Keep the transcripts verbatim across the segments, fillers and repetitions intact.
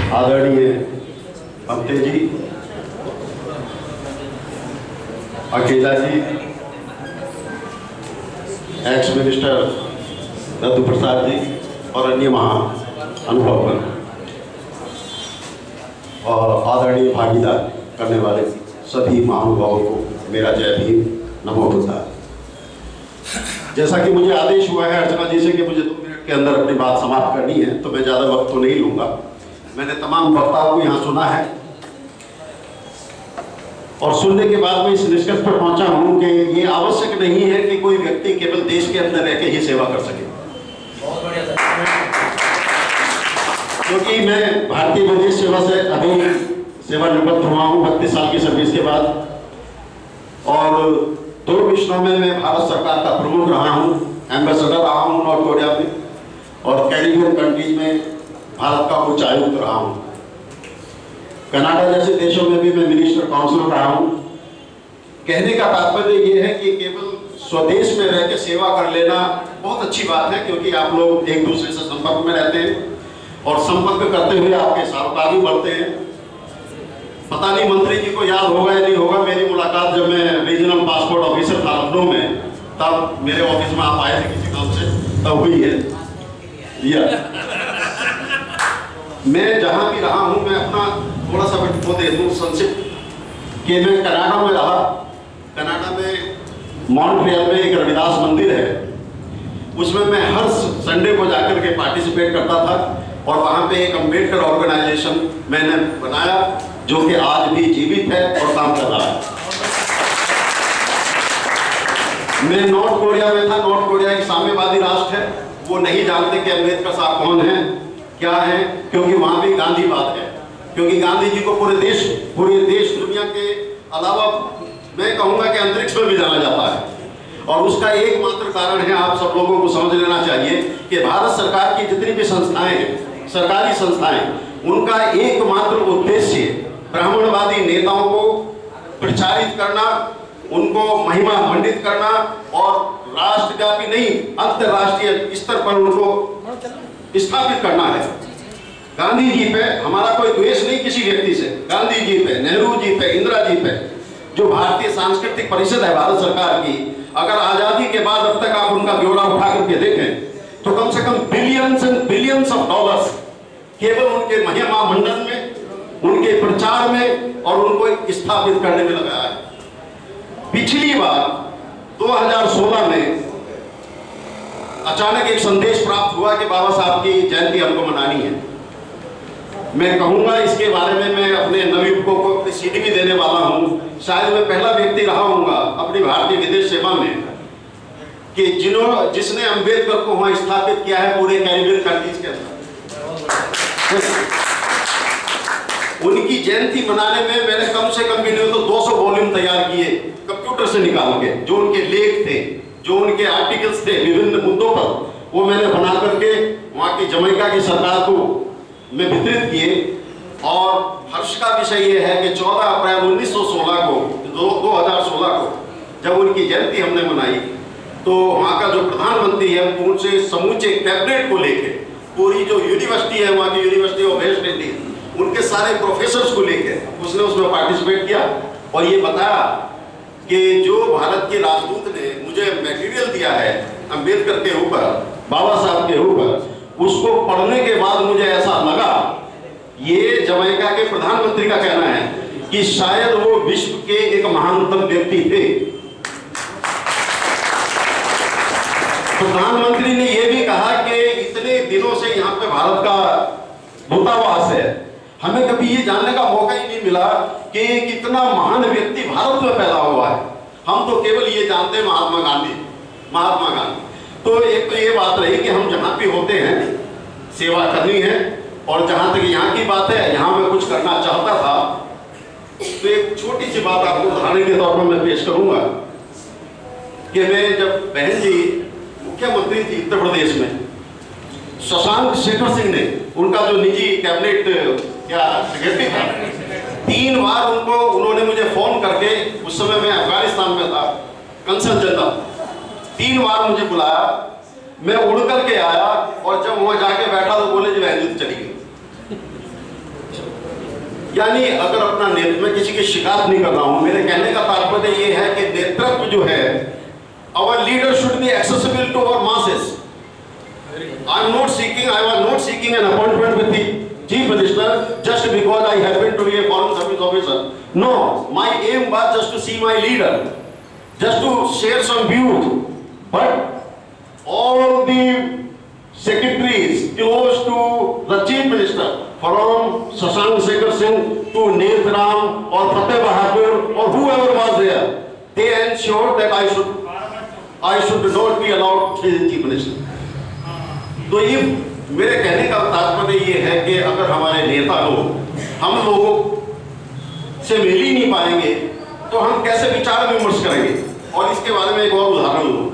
आदरणीय Amte ji, Akela ji, ex minister Dattu Prasad ji और अन्य महा अनुभवगण और आदरणीय भागीदार करने वाले सभी महानुभावों को मेरा जय भीम, नमो बुद्धाय। जैसा कि मुझे आदेश हुआ है अर्चना जी से कि मुझे दो मिनट के अंदर अपनी बात समाप्त करनी है, तो मैं ज़्यादा वक्त तो नहीं लूँगा। मैंने तमाम वक्ताओं को यहाँ सुना है और सुनने के बाद मैं इस निष्कर्ष पर पहुँचा हूँ कि ये आवश्यक नहीं है कि कोई व्यक्ति केवल देश के अंदर रह के ही सेवा कर सके। क्योंकि मैं भारतीय विदेश सेवा से अभी सेवानिवृत्त हुआ हूँ बत्तीस साल की सर्विस के बाद, और दो मिशनों में मैं भारत सरकार का प्रमुख रहा हूँ, एम्बेसडर रहा हूँ नॉर्थ कोरिया में, और कैरिबियन कंट्रीज में भारत का उच्च आयुक्त रहा हूँ। कनाडा जैसे देशों में भी मैं मिनिस्टर काउंसिलर रहा हूँ। कहने का तात्पर्य ये है कि केवल स्वदेश में रह के सेवा कर लेना बहुत अच्छी बात है, क्योंकि आप लोग एक दूसरे से संपर्क में रहते हैं और संपर्क करते हुए आपके सारोकार भी बढ़ते हैं। पता नहीं मंत्री जी को याद होगा या नहीं होगा, मेरी मुलाकात जब मैं रीजनल पासपोर्ट ऑफिसर था लखनऊ में, तब मेरे ऑफिस में आप आए थे किसी काम से, तब हुई है। या मैं जहाँ भी रहा हूँ, मैं अपना थोड़ा सा वो दे दूँ संक्षिप्त कि मैं कनाडा में रहा। कनाडा में मॉन्ट्रियल में एक रविदास मंदिर है, उसमें मैं हर संडे को जाकर के पार्टिसिपेट करता था, और वहाँ पे एक अम्बेडकर ऑर्गेनाइजेशन मैंने बनाया जो कि आज भी जीवित है और काम कर रहा है। मैं नॉर्थ कोरिया में था। नॉर्थ कोरिया एक साम्यवादी राष्ट्र है, वो नहीं जानते कि अम्बेडकर साहब कौन हैं, क्या हैं, क्योंकि वहाँ भी गांधीवाद है। क्योंकि गांधी जी को पूरे देश पूरे देश दुनिया के अलावा मैं कहूँगा कि अंतरिक्ष में भी जाना जाता है, और उसका एकमात्र कारण है, आप सब लोगों को समझ लेना चाहिए कि भारत सरकार की जितनी भी संस्थाएं हैं, सरकारी संस्थाएं, उनका एकमात्र उद्देश्य ब्राह्मणवादी नेताओं को प्रचारित करना, उनको महिमा मंडित करना और राष्ट्रव्यापी नहीं अंतर्राष्ट्रीय स्तर पर उनको स्थापित करना है। गांधी जी पे हमारा कोई द्वेष नहीं किसी व्यक्ति से, गांधी जी पे, नेहरू जी पे, इंदिरा जी पे, जो भारतीय सांस्कृतिक परिषद है भारत सरकार की, अगर आजादी के बाद अब तक आप उनका ब्यौरा उठा करके देखें तो कम से कम billions and billions of dollars केवल उनके महिमा मंडन में, उनके प्रचार में और उनको स्थापित करने में लगाया है। पिछली बार दो हज़ार सोलह में अचानक एक संदेश प्राप्त हुआ कि बाबा साहब की जयंती हमको मनानी है। मैं कहूँगा इसके बारे में, मैं अपने नवयुवकों को अपनी सीडी भी देने वाला हूँ। शायद मैं पहला व्यक्ति रहा हूँगा अपनी भारतीय विदेश सेवा में कि जिन्होंने जिसने अम्बेडकर को वहाँ स्थापित किया है पूरे कैरिबियन कंट्रीज के अंदर। उनकी जयंती मनाने में मैंने कम से कम भी नहीं तो दो सौ वॉल्यूम तैयार किए कंप्यूटर से निकाल के, जो उनके लेख थे, जो उनके आर्टिकल्स थे विभिन्न मुद्दों पर, वो मैंने बना करके वहाँ की जमैका की सरकार को मैं वितरित किए। और हर्ष का विषय ये है कि चौदह अप्रैल उन्नीस सौ सोलह को दो हज़ार सोलह को जब उनकी जयंती हमने मनाई, तो वहाँ का जो प्रधानमंत्री है उनसे समूचे कैबिनेट को लेके पूरी जो यूनिवर्सिटी है वहाँ की यूनिवर्सिटी ऑफ वेस्ट इंडीज, उनके सारे प्रोफेसर्स को लेके उसने उसमें पार्टिसिपेट किया और ये बताया कि जो भारत के राजदूत ने मुझे मटेरियल दिया है अम्बेडकर के ऊपर, बाबा साहब के ऊपर, उसको पढ़ने के बाद मुझे ऐसा लगा, ये जमैका के प्रधानमंत्री का कहना है कि शायद वो विश्व के एक महानतम व्यक्ति थे। प्रधानमंत्री ने यह भी कहा कि इतने दिनों से यहाँ पे भारत का दूतावास है, हमें कभी ये जानने का मौका ही नहीं मिला कि कितना महान व्यक्ति भारत में पैदा हुआ है। हम तो केवल ये जानते हैं महात्मा गांधी, महात्मा गांधी। तो एक तो ये बात रही कि हम जहाँ भी होते हैं सेवा करनी है, और जहाँ तक यहाँ की बात है, यहाँ मैं कुछ करना चाहता था, तो एक छोटी सी बात आपको उदाहरण के तौर पर मैं पेश करूँगा कि मैं जब बहन जी मुख्यमंत्री थी उत्तर प्रदेश में, शशांक शेखर सिंह ने, उनका जो निजी कैबिनेट क्या सेक्रेटरी था, तीन बार उनको उन्होंने मुझे फोन करके, उस समय मैं अफगानिस्तान में था, कंसल जनरल, तीन बार मुझे बुलाया, मैं उड़ करके आया, और जब वहां जाके बैठा तो बोले जी बहन जी चली गई। यानी अगर अपना नेतृत्व, मैं किसी की शिकायत नहीं कर रहा हूं, मेरे कहने का तात्पर्य ये है कि नेतृत्व जो है, our leader should be accessible to our masses. I am not seeking, I was not seeking an appointment with the Chief Minister just because I happen to be a foreign service officer. No, my aim was just to see my leader, just to share some views. But all the secretaries close to the Chief Minister, from Shashank Shekhar Singh to Neil Ram or Fateh Bahadur or whoever was there, they ensured that I should, I should not be allowed to see the Chief Minister. तो ये मेरे कहने का तात्पर्य ये है कि अगर हमारे नेता लोग हम लोगों से मिल ही नहीं पाएंगे तो हम कैसे विचार विमर्श करेंगे। और इसके बारे में एक और उदाहरण दूं।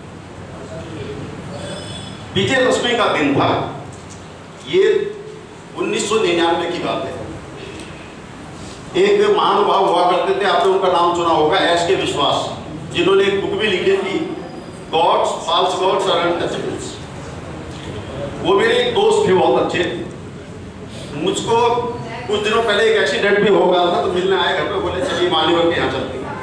विजयदशमी का दिन था, ये उन्नीस सौ निन्यानवे की बात है। एक महानुभाव हुआ करते थे, आपने उनका नाम सुना होगा, एस के विश्वास, जिन्होंने एक बुक भी लिखी थी, गॉड्स, फॉल्स गॉड्स और अनटचेबल्स। वो मेरे एक दोस्त थे बहुत अच्छे। मुझको कुछ दिनों पहले एक एक्सीडेंट भी हो गया था, तो मिलने आए घर पे, बोले चलिए मान्यवर के यहाँ चलते हैं।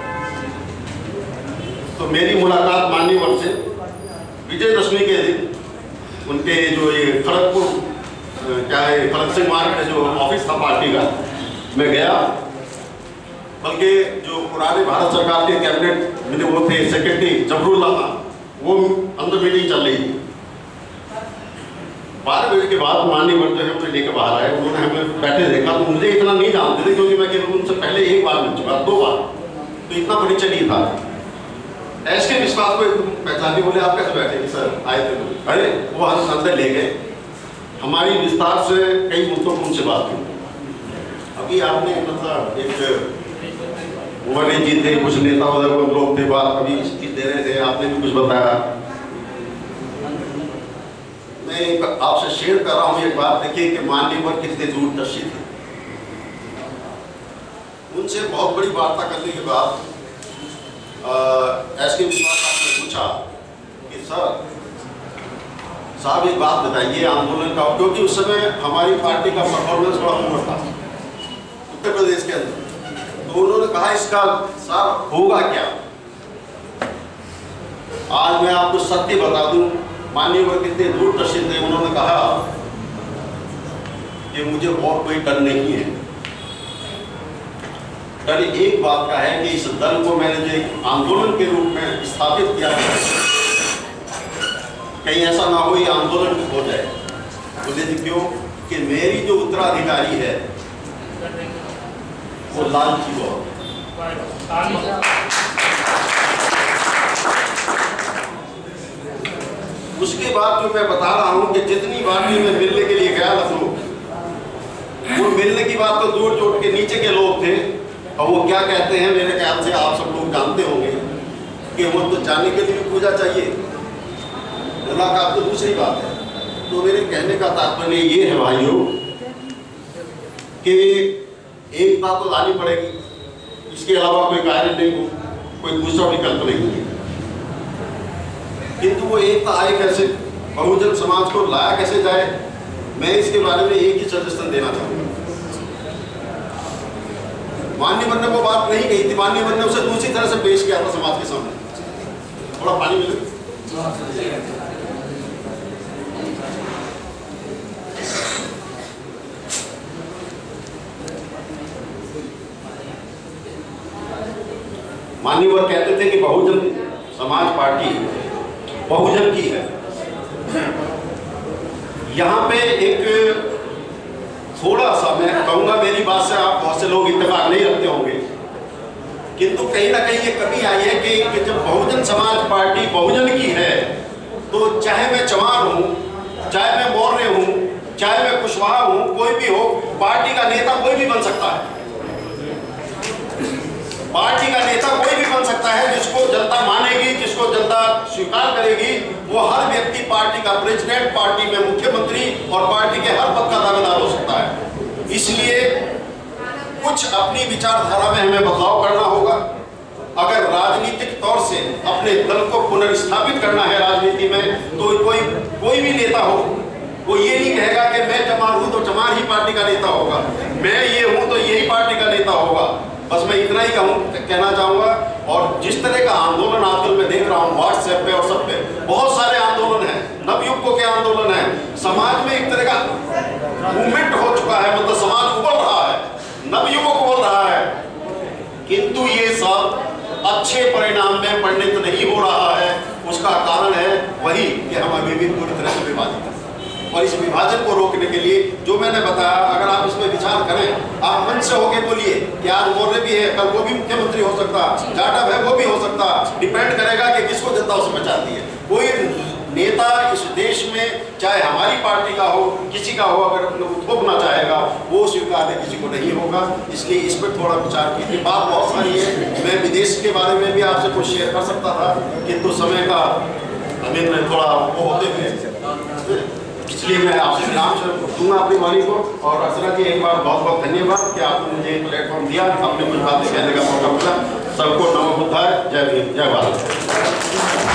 तो मेरी मुलाकात मान्यवर से विजयदशमी के दिन, उनके जो ये खड़गपुर क्या है खड़ग सिंह मार्ग में जो ऑफिस था पार्टी का, मैं गया। बल्कि जो पुराने भारत सरकार के कैबिनेट में वो थे सेक्रेटरी जफरुल्लाह खान, वो अंदर मीटिंग चल रही थी। बारह बजे के बाद मान्यवर जो है मुझे लेकर बाहर आए। उन्होंने हमें बैठे देखा, तो मुझे इतना नहीं जानते थे क्योंकि मैं केवल उनसे पहले एक बार मिल चुका, दो बार, तो इतना परिचय नहीं था। ऐसे विश्वास को पहचाने, बोले आप कैसे बैठे? सर आए थे। अरे वो हम अंदर ले गए, हमारी विस्तार से कई मुद्दों पर उनसे बात की। अभी आपने मतलब एक उमर जी थे, कुछ नेता उधर लोग थे, बात अभी इसकी दे रहे थे, आपने भी कुछ बताया। मैं आपसे शेयर कर रहा हूँ एक बात। देखिए कि मान्यवर कितने दूरदर्शी थे। उनसे बहुत बड़ी वार्ता करने के बाद एस के विश्वास साहब ने पूछा कि सर साहब एक बात बताइए आंदोलन का, क्योंकि उस समय हमारी पार्टी का परफॉर्मेंस बड़ा ऊपर था उत्तर प्रदेश के अंदर। तो उन्होंने कहा इसका साहब होगा क्या? आज मैं आपको सत्य बता दूं, मान्यवर कितने दूरदर्शी थे। उन्होंने कहा कि मुझे और कोई डर नहीं है, डर एक बात का है कि इस दल को मैंने जो एक आंदोलन के रूप में स्थापित किया है, कहीं ऐसा ना हो ये आंदोलन हो जाए। बोले जी क्यों? कि मेरी जो उत्तराधिकारी है वो लालची बहुत। उसके बाद जो मैं बता रहा हूं कि जितनी बार भी मैं मिलने के लिए गया लखनऊ, वो मिलने की बात तो दूर जोड़ के नीचे के लोग थे, और वो क्या कहते हैं मेरे ख्याल से आप सब लोग जानते होंगे कि वो तो जाने के लिए पूजा चाहिए, मुलाकात तो दूसरी बात है। तो मेरे कहने का तात्पर्य ये है भाइयों कि एकता तो लानी पड़ेगी, इसके अलावा कोई कार्य नहीं हो, कोई दूसरा विकल्प नहीं है। किंतु वो एकता आए कैसे, बहुजन समाज को लाया कैसे जाए, मैं इसके बारे में एक ही सजेशन देना चाहूँगा। मान्यवर ने वो बात नहीं कही थी, मान्यवर ने उसे दूसरी तरह से पेश किया था समाज के सामने। थोड़ा पानी मिले। मान्यवर कहते थे कि बहुजन समाज पार्टी बहुजन की है। यहाँ पे एक थोड़ा सा मैं कहूँगा, मेरी बात से आप बहुत से लोग इत्तेफाक नहीं रखते होंगे, किंतु कहीं ना कहीं ये कमी आई है कि, कि जब बहुजन समाज पार्टी बहुजन की है, तो चाहे मैं चमार हूँ, चाहे मैं मौर्य हूँ, चाहे मैं कुशवाहा हूँ, कोई भी हो, पार्टी का नेता कोई भी बन सकता है। पार्टी का नेता कोई भी बन सकता है, जिसको जनता मानेगी, जिसको जनता स्वीकार करेगी, वो हर व्यक्ति पार्टी का प्रेसिडेंट, पार्टी में मुख्यमंत्री और पार्टी के हर पद का दावेदार हो सकता है। इसलिए कुछ अपनी विचारधारा में हमें बदलाव करना होगा। अगर राजनीतिक तौर से अपने दल को पुनर्स्थापित करना है राजनीति में, तो कोई कोई भी नेता हो, वो ये नहीं कहेगा कि मैं चमार हूं तो चमार ही पार्टी का नेता होगा। मैं ये हूं तो यही पार्टी का नेता होगा। बस मैं इतना ही कहूँ कहना चाहूँगा। और जिस तरह का आंदोलन आजकल मैं देख रहा हूँ व्हाट्सएप पे और सब पे, बहुत सारे आंदोलन हैं, नवयुवकों के आंदोलन हैं, समाज में एक तरह का मूवमेंट हो चुका है, मतलब समाज उबल रहा है, नवयुवक उबल रहा है, किंतु ये सब अच्छे परिणाम में परिणत नहीं हो रहा है। उसका कारण है वही कि हम अभी भी पूरी तरह से विभाजित हैं। और इस विभाजन को रोकने के लिए जो मैंने बताया, अगर आप इसमें विचार करें, आप मंच से होके बोलिए कि आज मौर्य भी है, कल वो भी मुख्यमंत्री हो सकता, जाटव है वो भी हो सकता, डिपेंड करेगा कि किसको जनता उसमें चाहती है। कोई नेता इस देश में चाहे हमारी पार्टी का हो, किसी का हो, अगर थोपना चाहेगा वो स्वीकार है, किसी को नहीं होगा। इसलिए इस पर थोड़ा विचार कीजिए। बात बहुत सारी है, मैं विदेश के बारे में भी आपसे कुछ शेयर कर सकता था, किंतु समय का हमें थोड़ा वो होते हुए, इसलिए मैं आपसे विराम दूंगा अपनी वाणी को। और अर्चना जी, एक बार बहुत बहुत धन्यवाद कि आपने मुझे प्लेटफॉर्म दिया, आपने कुछ बातें कहने का मौका मिला। सबको नमो बुद्धाय, जय भीम, जय भारत।